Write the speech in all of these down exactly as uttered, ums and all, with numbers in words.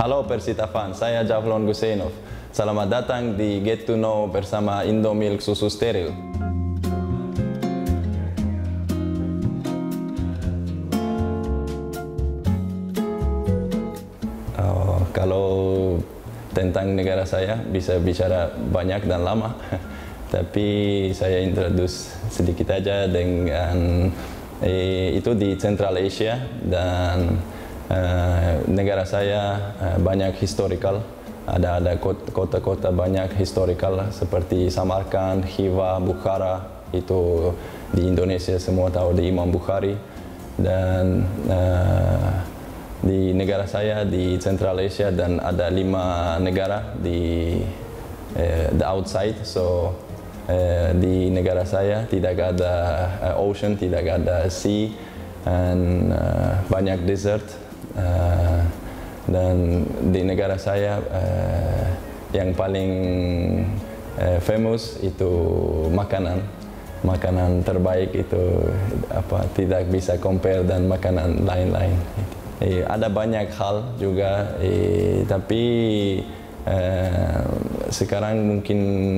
Halo Persita fans, saya Javlon Gusenov. Selamat datang di Get to Know bersama Indomilk Susu Steril. Oh, kalau tentang negara saya bisa bicara banyak dan lama, tapi saya introduce sedikit aja dengan eh, itu di Central Asia dan eh, negara saya eh, banyak historical. Ada ada kota-kota banyak historical seperti Samarkand, Khiva, Bukhara, itu di Indonesia semua tahu di Imam Bukhari. Dan uh, di negara saya di Central Asia dan ada lima negara di uh, the outside, so uh, di negara saya tidak ada uh, ocean, tidak ada sea, and uh, banyak desert. Uh, Dan di negara saya uh, yang paling uh, famous itu makanan, makanan terbaik itu apa tidak bisa compare dan makanan lain-lain. Eh, ada banyak hal juga, eh, tapi uh, sekarang mungkin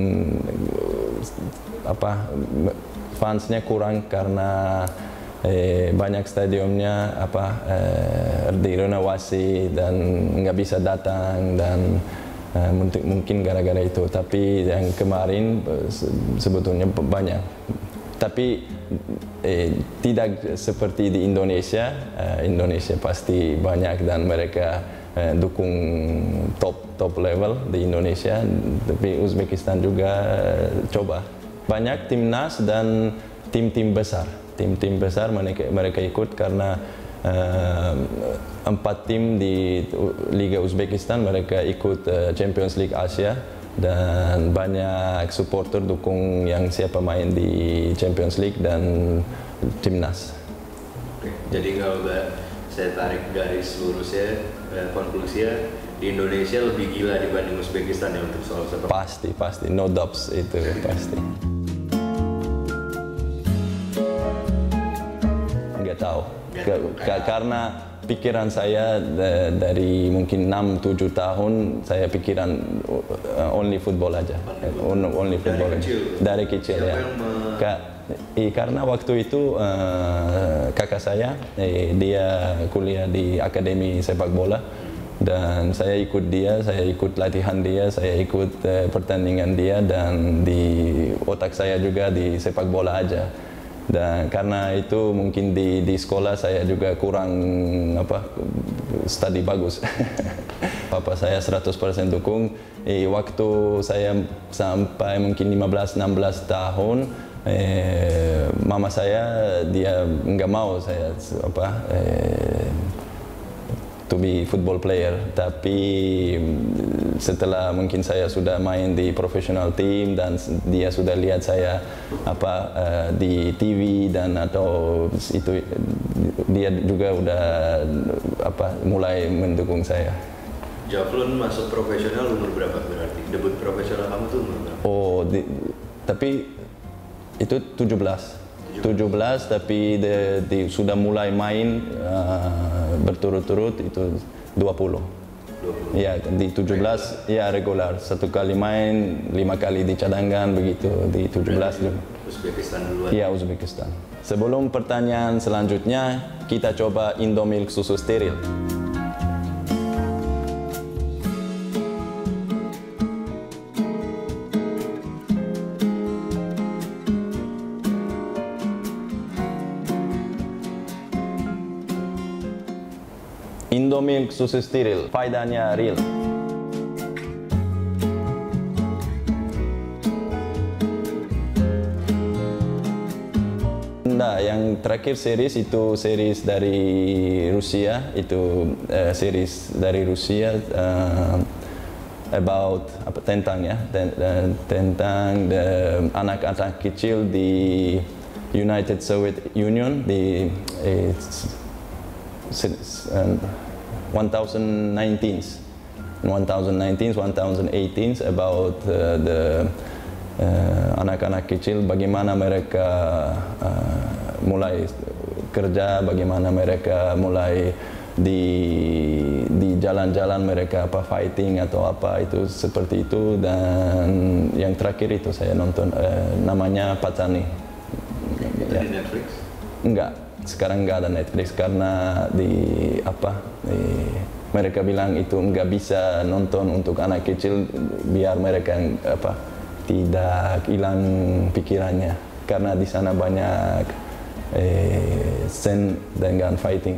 apa fansnya kurang karena Eh, banyak stadiumnya apa eh, direnovasi dan nggak bisa datang dan eh, mungkin gara-gara itu. Tapi yang kemarin sebetulnya banyak. Tapi eh, tidak seperti di Indonesia. Eh, Indonesia pasti banyak dan mereka eh, dukung top top level di Indonesia. Tapi Uzbekistan juga eh, coba. Banyak timnas dan tim-tim besar. Tim-tim besar mereka, mereka ikut karena uh, empat tim di Liga Uzbekistan mereka ikut uh, Champions League Asia dan banyak supporter dukung yang siapa main di Champions League dan timnas. Oke, jadi kalau saya tarik garis lurusnya, konklusinya di Indonesia lebih gila dibanding Uzbekistan ya untuk soal sepak bola. Pasti, pasti, no doubts itu pasti. Tahu K karena pikiran saya dari mungkin enam tujuh tahun saya pikiran uh, only football aja, only, only football dari kecil, dari kecil ya. Ka eh, karena waktu itu uh, kakak saya eh, dia kuliah di akademi sepak bola dan saya ikut dia, saya ikut latihan dia, saya ikut uh, pertandingan dia dan di otak saya juga di sepak bola aja. Dan karena itu mungkin di, di sekolah saya juga kurang apa studi bagus. Papa saya seratus persen dukung. Eh, waktu saya sampai mungkin lima belas enam belas tahun, eh, mama saya dia nggak mau saya apa eh, to be football player. Tapi setelah mungkin saya sudah main di professional team dan dia sudah lihat saya apa uh, di T V dan atau itu dia juga udah apa mulai mendukung saya. Javlon masuk profesional umur berapa berarti? Debut profesional kamu tuh umur berapa? Oh, di, tapi itu tujuh belas. tujuh belas tapi de, de, sudah mulai main uh, berturut-turut itu dua puluh. Ya, di tujuh belas ya regular, satu kali main, lima kali di cadangan begitu di tujuh belas. Uzbekistan duluan. Iya, Uzbekistan. Sebelum pertanyaan selanjutnya, kita coba Indomilk susu steril. Indomilk susu steril, faedahnya real. Nah, yang terakhir series itu series dari Rusia, itu uh, series dari Rusia uh, about apa tentang ya ten, uh, tentang anak-anak kecil di United Soviet Union di uh, one thousand nineteen, one thousand nineteen, one thousand eighteen about uh, the anak-anak uh, kecil bagaimana mereka uh, mulai kerja, bagaimana mereka mulai di di jalan-jalan mereka apa fighting atau apa itu seperti itu. Dan yang terakhir itu saya nonton uh, namanya Patani. Itu Ya. di Netflix? Enggak, sekarang enggak ada Netflix karena di apa di, mereka bilang itu enggak bisa nonton untuk anak kecil biar mereka apa tidak hilang pikirannya karena di sana banyak eh, scene dengan fighting.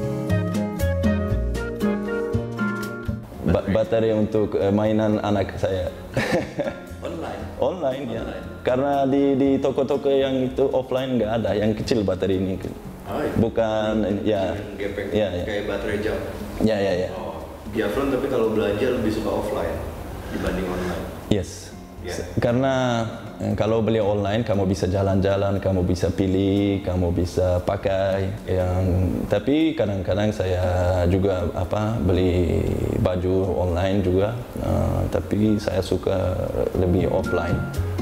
Ba baterai untuk uh, mainan anak saya. Online? Online ya. Online. Karena di di toko-toko yang itu offline nggak ada, yang kecil baterai ini. Oh, iya. Bukan ya. Yang gepeng, Ya, ya. kayak baterai jam. Ya ya ya. Oh, Giafron tapi kalau belanja lebih suka offline dibanding online. Yes. Ya. Karena eh, kalau beli online kamu bisa jalan-jalan, kamu bisa pilih, kamu bisa pakai. Yang tapi kadang-kadang saya juga apa beli baju online juga. Uh, tapi saya suka lebih offline.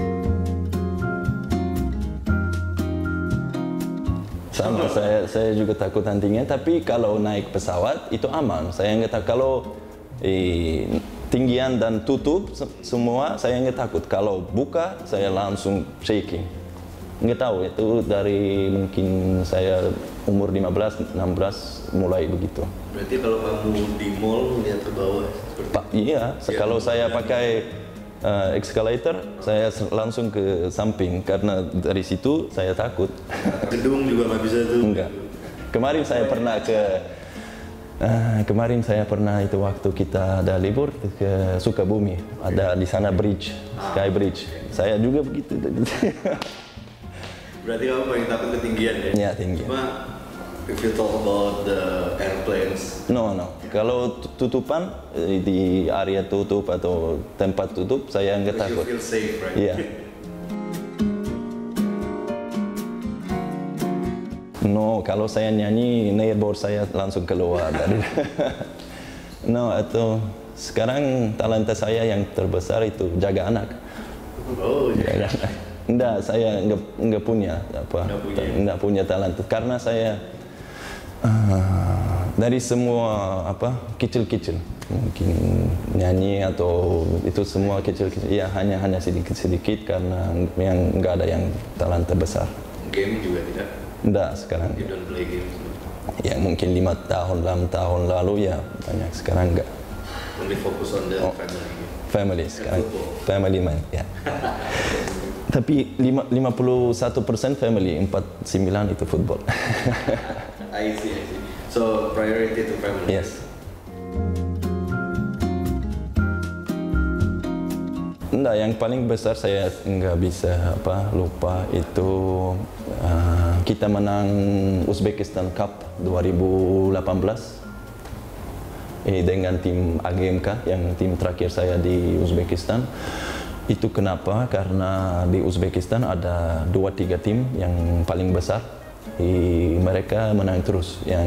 Sama saya saya juga takut nantinya. Tapi kalau naik pesawat itu aman. Saya nggak takut kalau eh, tinggian dan tutup se- semua saya nggak takut. Kalau buka saya langsung shaking. Nggak tahu itu dari mungkin saya umur lima belas enam belas mulai begitu. Berarti kalau kamu di mall lihat ke bawah seperti Pak, iya, Ya, kalau saya kemudian- pakai uh, escalator saya s- langsung ke samping karena dari situ saya takut. gedung juga nggak bisa tuh. Enggak. Kemarin saya pernah ke uh, kemarin saya pernah itu waktu kita ada libur ke Sukabumi. Ada di sana bridge, Sky Bridge. Saya juga begitu. Berarti kamu paling takut ketinggian ya? Ya, tinggi. Cuma if you talk about the airplanes, No, no. Kalau tu- tutupan eh, di area tutup atau tempat tutup saya nggak you takut. feel safe, right? Iya. No, kalau saya nyanyi, neighbor saya langsung keluar dari. No, atau sekarang talenta saya yang terbesar itu jaga anak. Oh, Jaga iya. anak. Enggak, saya enggak, enggak punya apa, Nggak punya. enggak punya talenta karena saya ah, dari semua apa kecil-kecil mungkin nyanyi atau itu semua kecil-kecil ya hanya hanya sedikit-sedikit karena yang enggak ada yang talenta besar. Game juga tidak? Enggak sekarang. You don't play games? Ya mungkin lima tahun, enam tahun lalu ya banyak sekarang enggak. Only focus on the Oh. family? Family sekarang, football. family man ya. Tapi lima- lima puluh satu persen family, empat puluh sembilan itu football. I see, I see. So, priority to family? Yes. Enggak, yang paling besar saya nggak bisa apa lupa itu uh, kita menang Uzbekistan Cup dua ribu delapan belas eh, dengan tim A G M K yang tim terakhir saya di Uzbekistan. Itu kenapa? Karena di Uzbekistan ada dua tiga tim yang paling besar. Eh, mereka menang terus yang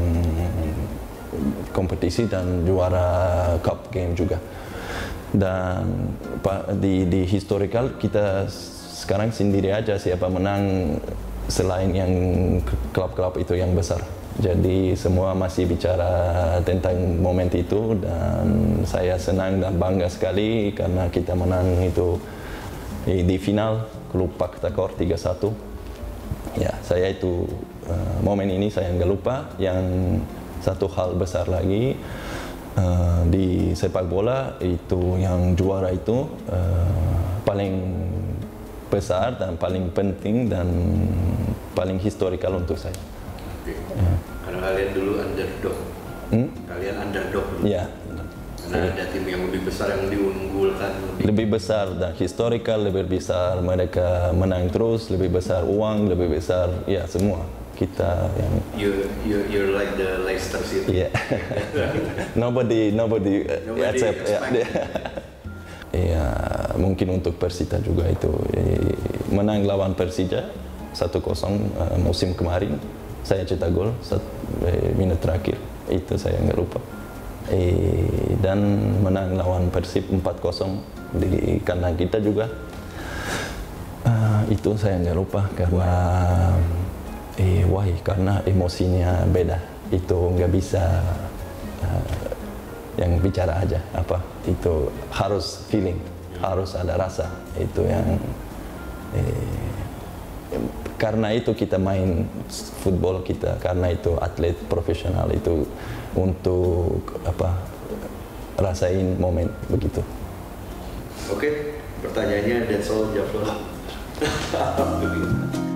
kompetisi dan juara cup game juga. Dan pa- di, di historical kita sekarang sendiri aja siapa menang selain yang klub-klub itu yang besar. Jadi semua masih bicara tentang momen itu dan saya senang dan bangga sekali karena kita menang itu di, di final klub Paktakor tiga satu. Ya, saya itu uh, momen ini saya nggak lupa. Yang satu hal besar lagi uh, di sepak bola itu yang juara itu uh, paling besar dan paling penting dan paling historikal untuk saya. Oke. Karena kalian dulu underdog. Hmm? Kalian underdog dulu. Ya, Karena ada tim yang lebih besar yang diunggulkan lebih. lebih besar dan historikal, lebih besar mereka menang terus, lebih besar uang, lebih besar ya semua kita yang You, you, you're like the Leicester City. ya nobody nobody, uh, Nobody accept ya. expect. Ya mungkin untuk Persita juga itu eh, menang lawan Persija satu kosong uh, musim kemarin. Saya cetak gol saat eh, menit terakhir, itu saya nggak lupa. Eh, dan menang lawan Persib empat kosong di kandang kita juga. Uh, itu saya nggak lupa karena eh, wah karena emosinya beda. itu nggak bisa uh, yang bicara aja apa itu harus feeling, harus ada rasa itu yang eh, karena itu kita main football kita, karena itu atlet profesional itu untuk apa rasain momen begitu. Oke, pertanyaannya that's all, Jafar.